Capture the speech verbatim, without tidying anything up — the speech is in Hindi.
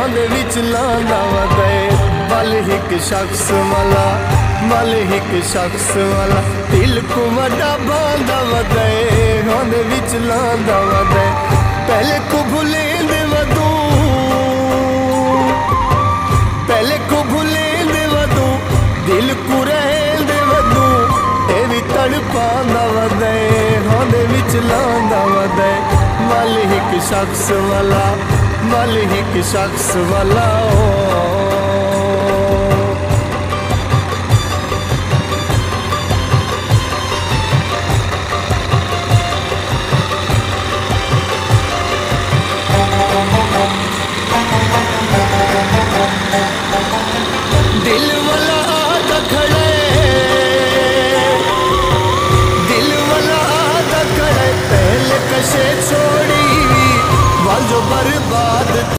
होंदे विच लांदा वदे बल हिक शख्स वाला बल हिक शख्स वाला दिल को वड्डा बांदा वदे होंदे विच लांदा वदे पहले को भुलेंदे वदू पहले को भुलेंदे वदू दिल को रहेंदे वदू ए भी तड़पांदा वदे होंदे विच लांदा वदे बल हिक शख्स वाला बल हिक शख्स वाला ओ